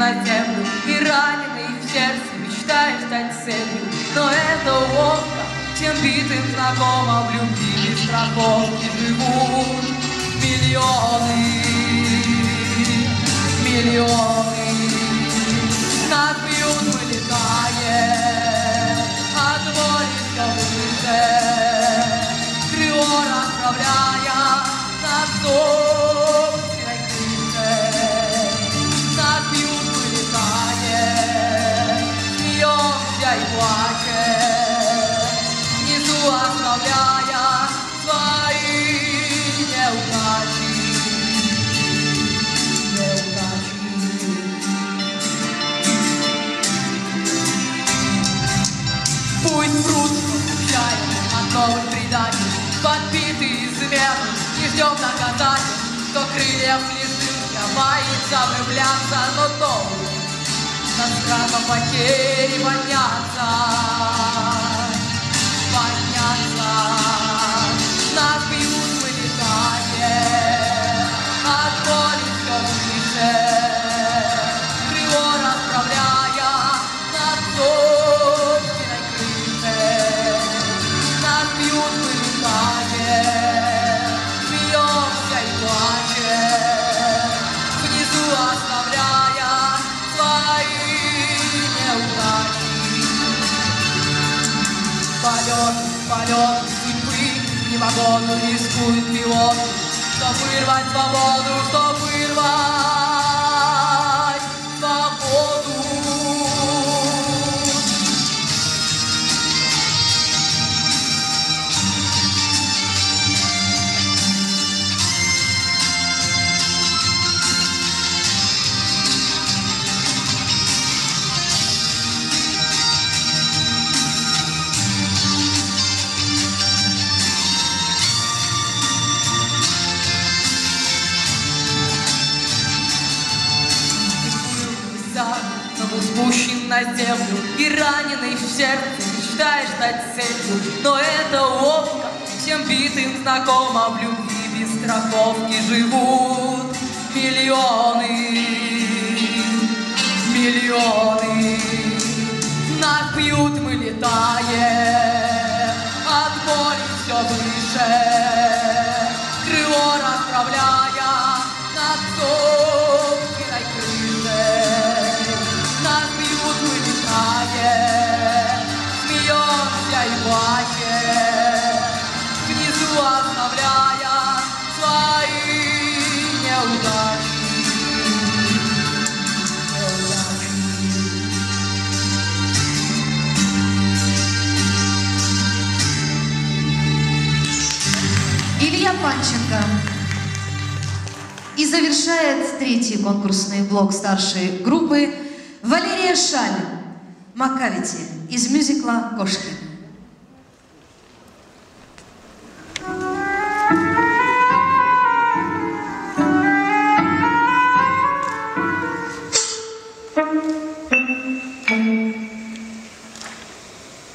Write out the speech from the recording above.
на землю, и раненый в сердце мечтаешь стать целью. Но это уловка, всем битым знакомо, в любви без страховки живут миллионы, миллионы. Нас бьют, вылетая от воли все выше, крыло расправляя над собственной крышей. Нас бьют, вылетая, смеемся и плачем, внизу оставляя свои неудачи. Пусть врут, что скучаем от новых преданий, подбитые измены, не ждем доказательств, что крыльев лишился, боится влюбляться, но толку над страхом потери подняться, подняться. Нас бьют, вылетая от боли все выше, крыло расправляя над собственной крышей. Нас бьют, вылетая, смеемся и плачем, внизу оставляя свои неудачи. Полет судьбы не вагону рискует пилот, чтоб вырвать свободу, чтоб вырвать свободу. Но был спущен на землю, и раненый в сердце мечтаешь стать целью. Но это уловка, всем битым знакомо, в любви без страховки живут миллионы, миллионы. Нас бьют, мы летаем от боли все выше, крыло расправляя над собственной крышей. Нас бьют, вылетаем, смеемся и плачем, внизу оставляя свои неудачи. Илья Панченко. И завершает третий конкурсный блок старшей группы Валерия Шаль, Макавити из мюзикла «Кошки».